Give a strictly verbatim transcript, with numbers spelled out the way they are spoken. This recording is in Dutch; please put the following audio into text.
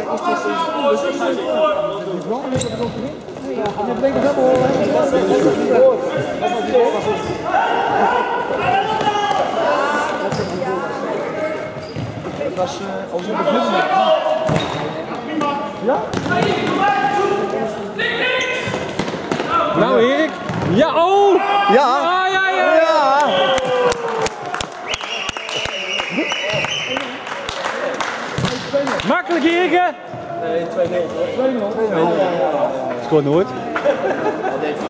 was uh, als je begint. Ja? Nou Erik. Ja, oh! Ja! Ja, ja, ja! Ja. Makkelijk Erik! Nee, twee nul. twee nul. Scoort nooit.